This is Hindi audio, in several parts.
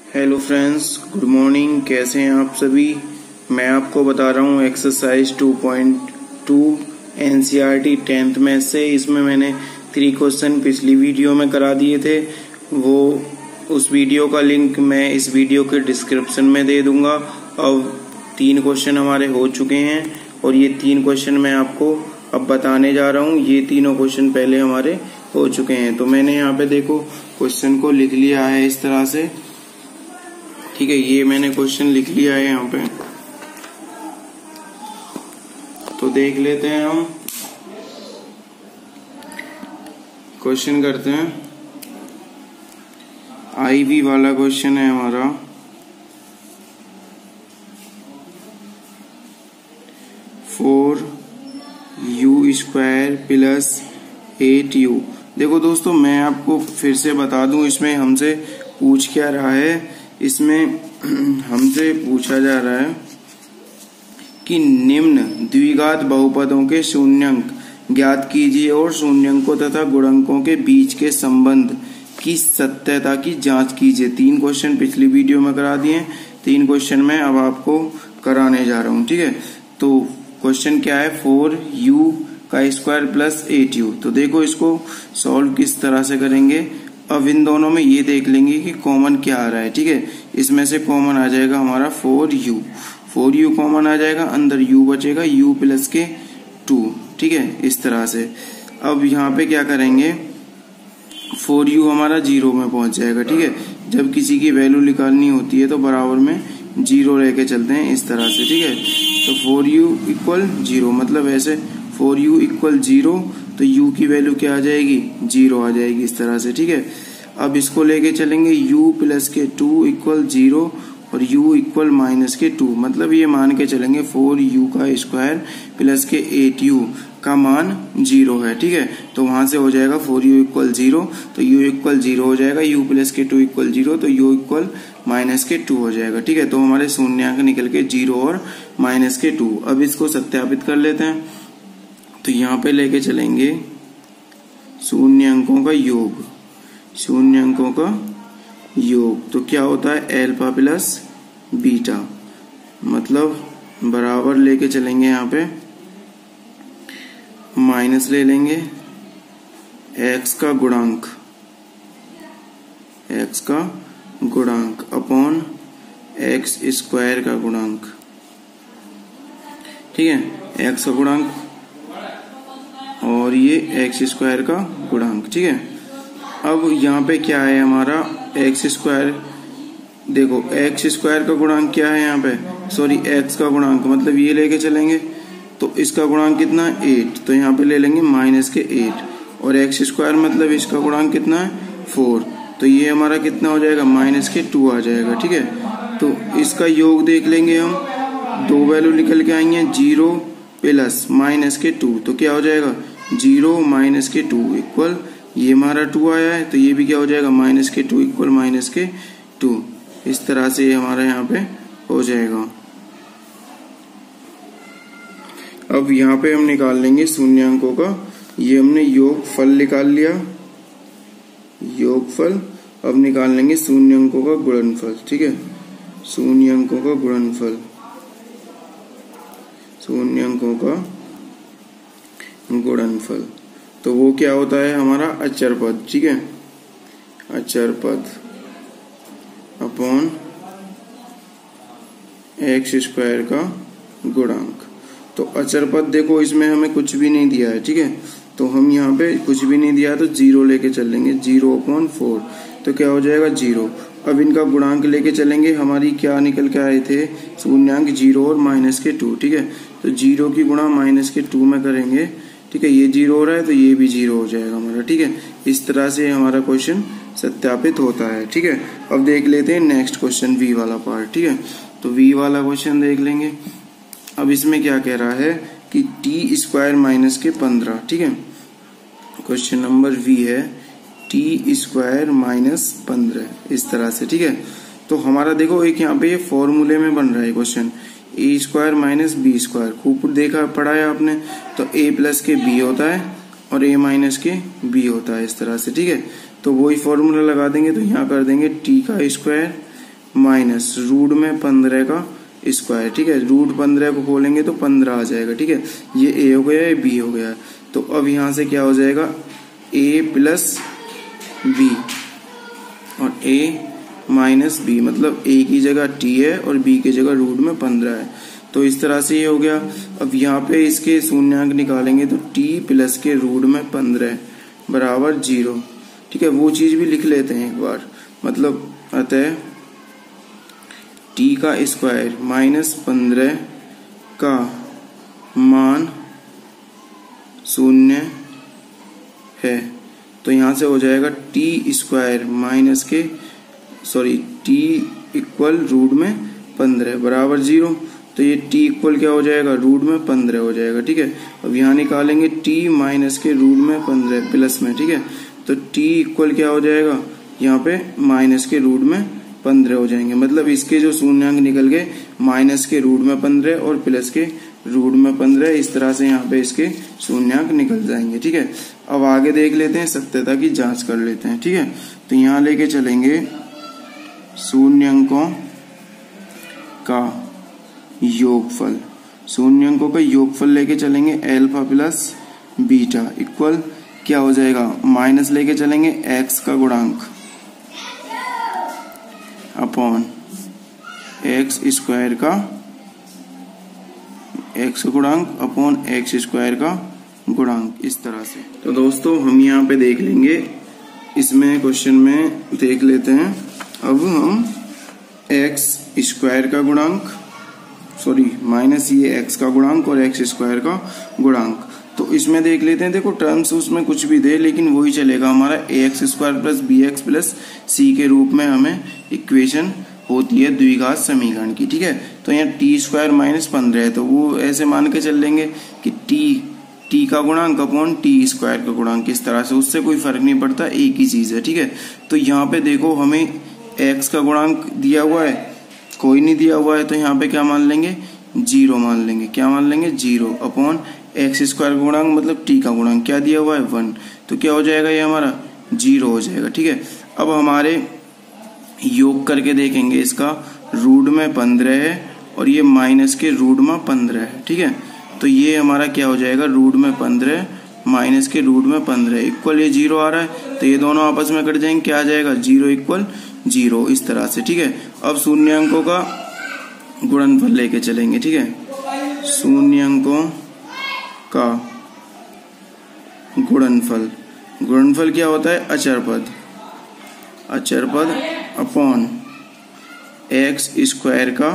Hello friends, good morning. कैसे हैं आप सभी। मैं आपको बता रहा हूँ एक्सरसाइज 2.2 एनसीईआरटी 10th मैथ से। इसमें मैंने 3 क्वेश्चन पिछली वीडियो में करा दिए थे। वो उस वीडियो का लिंक मैं इस वीडियो के डिस्क्रिप्शन में दे दूंगा। अब 3 क्वेश्चन हमारे हो चुके हैं और ये 3 क्वेश्चन मैं आपको अब बताने जा रहा हूँ। ये तीनों क्वेश्चन पहले हमारे हो चुके हैं। तो मैंने यहाँ पे देखो क्वेश्चन को लिख लिया है इस तरह से, ठीक है। ये मैंने क्वेश्चन लिख लिया है यहाँ पे, तो देख लेते हैं हम। क्वेश्चन करते हैं। आईवी वाला क्वेश्चन है हमारा। Four u square plus 8u। देखो दोस्तों, मैं आपको फिर से बता दूं, इसमें हमसे पूछ क्या रहा है। इसमें हमसे पूछा जा रहा है कि निम्न द्विघात बहुपदों के शून्यंक ज्ञात कीजिए और शून्यंकों तथा गुणकों के बीच के संबंध की सत्यता की जांच कीजिए। 3 क्वेश्चन पिछली वीडियो में करा दिए, 3 क्वेश्चन मैं अब आपको कराने जा रहा हूं, ठीक है। तो क्वेश्चन क्या है, 4u का स्क्वायर प्लस 8u। तो देखो इसको सॉल्व किस तरह से करेंगे। अब इन दोनों में ये देख लेंगे कि कॉमन क्या आ रहा है, ठीक है। इसमें से कॉमन आ जाएगा हमारा 4u कॉमन आ जाएगा, अंदर u बचेगा, u प्लस के 2, ठीक है, इस तरह से। अब यहाँ पे क्या करेंगे, 4u हमारा 0 में पहुंच जाएगा, ठीक है। जब किसी की वैल्यू निकालनी होती है तो बराबर में 0 लेके चलते हैं इस तरह से, ठीक है। तो 4u इक्वल 0, मतलब ऐसे 4u इक्वल 0, तो u की वैल्यू क्या आ जाएगी, 0 आ जाएगी इस तरह से, ठीक है। अब इसको लेके चलेंगे, u प्लस के 2 इक्वल 0 और u इक्वल माइनस के 2, मतलब ये मान के चलेंगे 4u का स्क्वायर प्लस के 8u का मान 0 है, ठीक है। तो वहां से हो जाएगा 4u इक्वल 0, तो u इक्वल 0 हो जाएगा, u प्लस के 2 इक्वल 0, तो u इक्वल माइनस के 2 हो जाएगा, ठीक है। तो हमारे शून्यांक निकल के 0 और माइनस के 2। अब इसको सत्यापित कर लेते हैं। तो यहाँ पे लेके चलेंगे शून्यांकों का योग, शून्यांकों का योग। तो क्या होता है, एल्फा प्लस बीटा, मतलब बराबर लेके चलेंगे, यहाँ पे माइनस ले लेंगे x का गुणांक, x का गुणांक अपॉन x स्क्वायर का गुणांक, ठीक है। x का गुणांक और ये x स्क्वायर का गुणांक, ठीक है। अब यहाँ पे क्या है हमारा x स्क्वायर, देखो x स्क्वायर का गुणांक क्या है यहाँ पे, सॉरी x का गुणांक, मतलब ये लेके चलेंगे तो इसका गुणांक कितना है 8, तो यहाँ पे ले लेंगे माइनस के 8, और x स्क्वायर मतलब इसका गुणांक कितना है 4, तो ये हमारा कितना हो जाएगा, माइनस के 2 आ जाएगा, ठीक है। तो इसका योग देख लेंगे हम, 2 वैल्यू निकल के आएंगे, 0 प्लस माइनस के 2, तो क्या हो जाएगा 0 माइनस के 2 इक्वल, ये हमारा 2 आया है, तो ये भी क्या हो जाएगा, माइनस के 2 इक्वल माइनस के 2। इस तरह से ये हमारा यहाँ पे हो जाएगा। अब यहाँ पे हम निकाल लेंगे शून्यांकों का, ये हमने योगफल निकाल लिया, योगफल। अब निकाल लेंगे शून्यांकों का गुणनफल, ठीक है, शून्यांकों का गुणनफल, शून्यांकों का गुणनफल। तो वो क्या होता है हमारा अचर पद, ठीक है, अचर पद अपॉन x स्क्वायर का गुणांक। तो अचर पद देखो इसमें हमें कुछ भी नहीं दिया है, ठीक है, तो हम यहाँ पे कुछ भी नहीं दिया तो 0 लेके चलेंगे, 0/4, तो क्या हो जाएगा 0। अब इनका गुणांक लेके चलेंगे, हमारी क्या निकल के आए थे शून्यांक 0 और माइनस के 2, ठीक है। तो 0 की गुणा माइनस के 2 में करेंगे, ठीक है, ये 0 हो रहा है तो ये भी 0 हो जाएगा हमारा, ठीक है। इस तरह से हमारा क्वेश्चन सत्यापित होता है, ठीक है। अब देख लेते हैं नेक्स्ट क्वेश्चन, वी वाला पार्ट, ठीक है। तो वी वाला क्वेश्चन देख लेंगे। अब इसमें क्या कह रहा है कि टी स्क्वायर माइनस के 15, ठीक है। क्वेश्चन नंबर वी है टी स्क्वायर माइनस 15, इस तरह से, ठीक है। तो हमारा देखो एक यहाँ पे ये फॉर्मूले में बन रहा है question, A square minus B square, खूब देखा पढ़ा है आपने। तो a प्लस के b होता है और a माइनस के b होता है, इस तरह से, ठीक है। तो वही फॉर्मूला लगा देंगे, तो यहाँ कर देंगे t का स्क्वायर माइनस रूट में 15 का स्क्वायर, ठीक है। रूट 15 को खोलेंगे तो 15 आ जाएगा, ठीक है। ये ए हो गया, ये बी हो गया। तो अब यहाँ से क्या हो जाएगा, ए प्लस बी और ए माइनस बी, मतलब ए की जगह टी है और बी की जगह रूट में 15 है। तो इस तरह से ये हो गया। अब यहाँ पे इसके शून्यांक निकालेंगे तो टी प्लस के रूट में 15 बराबर 0, ठीक है। वो चीज भी लिख लेते हैं एक बार, मतलब अतः टी का स्क्वायर माइनस 15 का मान 0 है। तो यहां से हो जाएगा टी स्क्वायर माइनस के टी इक्वल रूट में 15 बराबर 0। तो ये टी इक्वल क्या हो जाएगा, रूट में 15 हो जाएगा, ठीक है। अब यहाँ निकालेंगे टी माइनस के रूट में 15 प्लस में, ठीक है। तो टी इक्वल क्या हो जाएगा, यहाँ पे माइनस के रूट में 15 हो जाएंगे, मतलब इसके जो शून्यांक निकल गए माइनस के रूट में 15 और प्लस के रूट में 15, इस तरह से यहाँ पे इसके शून्यांक निकल जाएंगे, ठीक है। अब आगे देख लेते हैं, सत्यता की जांच कर लेते हैं, ठीक है। तो यहाँ लेके चलेंगे शून्यांकों का योगफल, शून्यांकों का योगफल लेके चलेंगे अल्फा प्लस बीटा इक्वल क्या हो जाएगा, माइनस लेके चलेंगे एक्स का गुणांक अपॉन एक्स स्क्वायर का एक्स गुणांक अपॉन एक्स स्क्वायर का गुणांक, इस तरह से। तो दोस्तों हम यहाँ पे देख लेंगे, इसमें क्वेश्चन में देख लेते हैं। अब हम एक्स स्क्वायर का गुणांक माइनस ये एक्स का गुणांक और एक्स स्क्वायर का गुणांक, तो इसमें देख लेते हैं। देखो टर्म्स उसमें कुछ भी दे लेकिन वही चलेगा हमारा, A X square plus B X plus C के रूप में हमें इक्वेशन होती है द्विघात समीकरण की, ठीक है। तो यहाँ टी स्क्वायर माइनस 15 है, तो वो ऐसे मान के चल लेंगे कि टी का गुणांक अपॉन टी स्क्वायर का गुणांक, इस तरह से, उससे कोई फर्क नहीं पड़ता, एक ही चीज है, ठीक है। तो यहाँ पे देखो हमें एक्स का गुणांक दिया हुआ है, कोई नहीं दिया हुआ है, तो यहाँ पे क्या मान लेंगे, 0 मान लेंगे। क्या मान लेंगे, 0 अपॉन एक्स स्क्वायर का गुणांक मतलब टी का गुणांक क्या दिया हुआ है, 1, तो क्या हो जाएगा, ये हमारा 0 हो जाएगा, ठीक है। अब हमारे योग करके देखेंगे, इसका रूट में 15 है और ये माइनस के रूट में 15 है, ठीक है। तो ये हमारा क्या हो जाएगा, रूट में 15 माइनस के रूट में 15 इक्वल ये 0 आ रहा है, तो ये दोनों आपस में कट जाएंगे, क्या आ जाएगा, 0 इक्वल 0, इस तरह से, ठीक है। अब शून्यांकों का गुणनफल लेके चलेंगे, ठीक है। शून्यांकों का गुणनफल क्या होता है, अचर पद अपॉन एक्स स्क्वायर का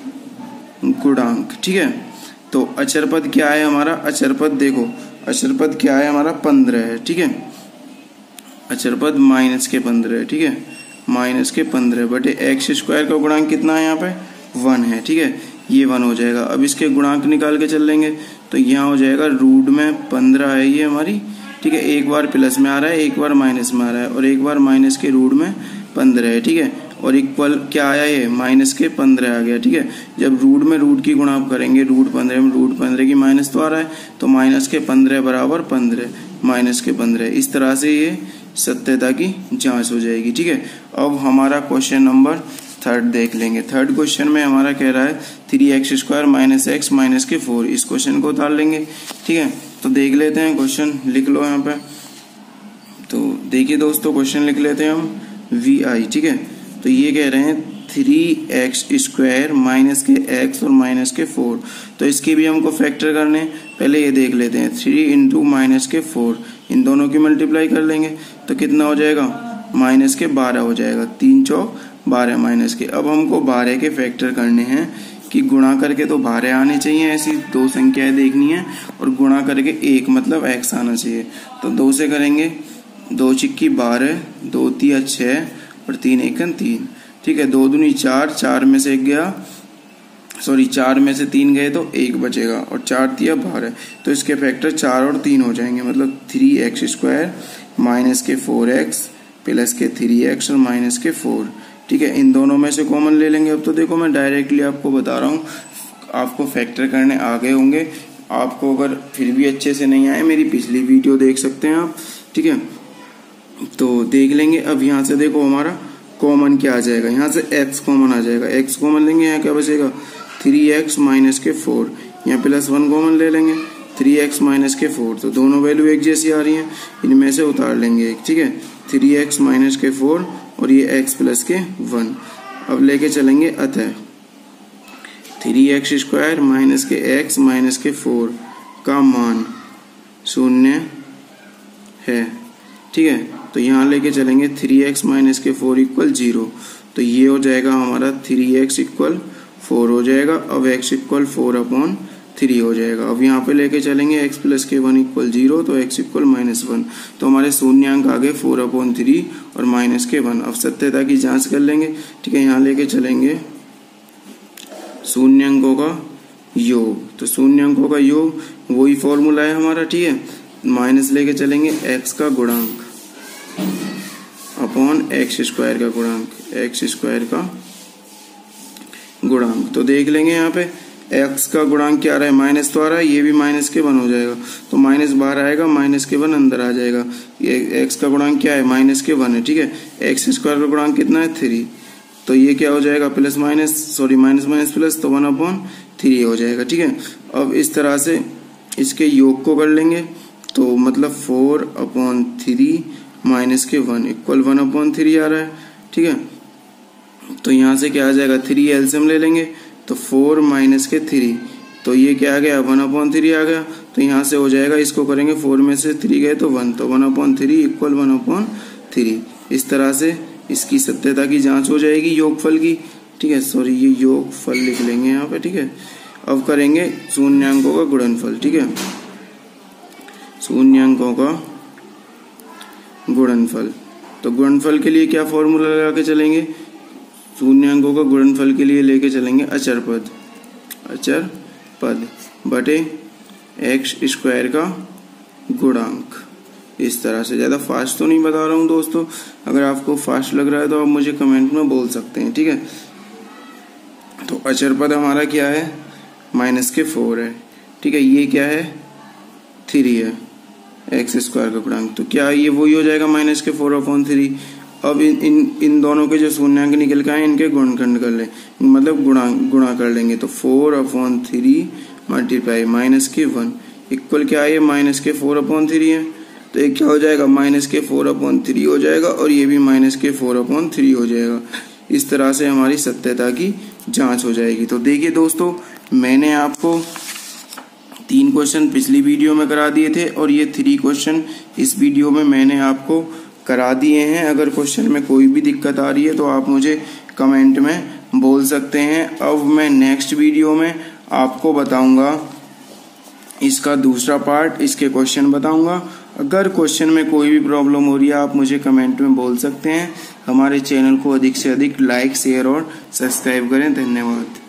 गुणांक, ठीक है। तो अचर पद क्या है हमारा, अचर पद देखो, अचर पद क्या है हमारा, 15 है, ठीक है। अचर पद माइनस के 15 है, ठीक है, माइनस के 15 बटे एक्स स्क्वायर का गुणांक कितना है यहाँ पे, 1 है, ठीक है। ये 1 हो जाएगा। अब इसके गुणांक निकाल के चल लेंगे, तो यहाँ हो जाएगा रूट में 15 है ये हमारी, ठीक है। एक बार प्लस में आ रहा है, एक बार माइनस में आ रहा है, और एक बार माइनस के रूट में 15 है, ठीक है। और इक्वल क्या आया, ये माइनस के 15 आ गया, ठीक है। जब रूट में रूट की गुणा करेंगे, रूट 15 में रूट 15 की माइनस तो आ रहा है, तो माइनस के 15 बराबर 15 माइनस के 15, इस तरह से ये सत्यता की जांच हो जाएगी, ठीक है। अब हमारा क्वेश्चन नंबर 3 देख लेंगे। 3 क्वेश्चन में हमारा कह रहा है 3x square minus x minus के 4, इस क्वेश्चन को उतार लेंगे, ठीक है। तो देख लेते हैं क्वेश्चन, लिख लो यहाँ पे। तो देखिए दोस्तों, क्वेश्चन लिख लेते हैं हम vi, ठीक है। तो ये कह रहे हैं 3x स्क्वायर माइनस के x और माइनस के 4, तो इसके भी हमको फैक्टर करने, पहले ये देख लेते हैं 3 इंटू माइनस के 4, इन दोनों की मल्टीप्लाई कर लेंगे तो कितना हो जाएगा, माइनस के 12 हो जाएगा, 3 चौक 12 माइनस के। अब हमको 12 के फैक्टर करने हैं कि गुणा करके तो 12 आने चाहिए, ऐसी 2 संख्याएं देखनी है, और गुणा करके 1 मतलब x आना चाहिए। तो 2 से करेंगे, 2 चिक्की 12, 2 तिया 6 और 3 एकन 3, ठीक है। 2 दूनी 4, 4 में से 1 गया, 4 में से 3 गए तो 1 बचेगा, और 4 तिया 12, तो इसके फैक्टर 4 और 3 हो जाएंगे, मतलब 3x स्क्वायर माइनस के 4x प्लस के 3x और माइनस के 4, ठीक है। इन दोनों में से कॉमन ले लेंगे। अब तो देखो मैं डायरेक्टली आपको बता रहा हूँ, आपको फैक्टर करने आ गए होंगे। आपको अगर फिर भी अच्छे से नहीं आए, मेरी पिछली वीडियो देख सकते हैं आप, ठीक है। तो देख लेंगे। अब यहाँ से देखो हमारा कॉमन क्या आ जाएगा, यहाँ से x कॉमन आ जाएगा, x कॉमन लेंगे, यहाँ क्या बचेगा 3x माइनस के 4, यहाँ +1 कॉमन ले लेंगे 3x माइनस के 4, तो दोनों वैल्यू एक जैसी आ रही हैं, इनमें से उतार लेंगे एक, ठीक है 3x माइनस के 4 और ये x प्लस के 1। अब लेके चलेंगे अतः 3x स्क्वायर माइनस के x माइनस के 4 का मान 0 है, ठीक है। तो यहाँ लेके चलेंगे 3x माइनस के 4 इक्वल 0, तो ये हो जाएगा हमारा 3x इक्वल 4 हो जाएगा। अब x इक्वल 4/3 हो जाएगा। अब यहाँ पे लेके चलेंगे x प्लस के 1 इक्वल 0, तो x इक्वल -1, तो हमारे शून्यांक आ गए 4/3 और माइनस के 1। अब सत्यता की जांच कर लेंगे, ठीक है। यहाँ लेके चलेंगे शून्यांकों का योग, तो शून्यांकों का योग वही फॉर्मूला है हमारा, ठीक है। माइनस लेके चलेंगे x का गुणांक अपॉन x स्क्वायर का गुणांक, x स्क्वायर का गुणांक। तो देख लेंगे यहाँ पे x का गुणांक क्या आ रहा है, माइनस तो आ रहा है, ये भी माइनस के 1 हो जाएगा, तो माइनस बाहर आएगा, माइनस के 1 अंदर आ जाएगा। ये x का गुणांक क्या है, माइनस के 1 है, ठीक है। x स्क्वायर का गुणांक कितना है 3, तो ये क्या हो जाएगा माइनस माइनस प्लस, तो 1/3 हो जाएगा, ठीक है। अब इस तरह से इसके योग को कर लेंगे, तो मतलब 4/3 माइनस के 1 इक्वल 1/3 आ रहा है, ठीक है। तो यहाँ से क्या आ जाएगा 3 एलसीएम ले लेंगे, तो 4 माइनस के 3, तो ये क्या आ गया 1/3 आ गया। तो यहाँ से हो जाएगा, इसको करेंगे 4 में से 3 गए तो 1, तो 1/3 इक्वल 1/3। इस तरह से इसकी सत्यता की जांच हो जाएगी योगफल की, ठीक है। सॉरी, ये योगफल लिख लेंगे यहाँ पे, ठीक है। अब करेंगे शून्यांकों का गुणनफल, ठीक है। शून्यांकों का गुणनफल, तो गुणनफल के लिए क्या फॉर्मूला लगा के चलेंगे, शून्यांकों का गुणनफल के लिए लेके चलेंगे अचर पद बटे x स्क्वायर का गुणांक। इस तरह से, ज्यादा फास्ट तो नहीं बता रहा हूँ दोस्तों, अगर आपको फास्ट लग रहा है तो आप मुझे कमेंट में बोल सकते हैं, ठीक है। तो अचर पद हमारा क्या है, माइनस के 4 है, ठीक है। ये क्या है 3 है, एक्स स्क्वायर का गुणांक, तो क्या ये वही हो जाएगा माइनस के 4/3। अब इन दोनों के जो शून्यांक निकल के आए इनके गुणनखंड कर लें, मतलब गुणा कर लेंगे, तो 4/3 मल्टीप्लाई माइनस के 1 इक्वल क्या है, माइनस के 4/3 है, तो ये क्या हो जाएगा माइनस के 4/3 हो जाएगा, और ये भी माइनस के 4/3 हो जाएगा। इस तरह से हमारी सत्यता की जांच हो जाएगी। तो देखिए दोस्तों, मैंने आपको 3 क्वेश्चन पिछली वीडियो में करा दिए थे, और ये 3 क्वेश्चन इस वीडियो में मैंने आपको करा दिए हैं। अगर क्वेश्चन में कोई भी दिक्कत आ रही है तो आप मुझे कमेंट में बोल सकते हैं। अब मैं नेक्स्ट वीडियो में आपको बताऊंगा इसका दूसरा पार्ट, इसके क्वेश्चन बताऊंगा। अगर क्वेश्चन में कोई भी प्रॉब्लम हो रही है आप मुझे कमेंट में बोल सकते हैं। हमारे चैनल को अधिक से अधिक लाइक, शेयर और सब्सक्राइब करें। धन्यवाद।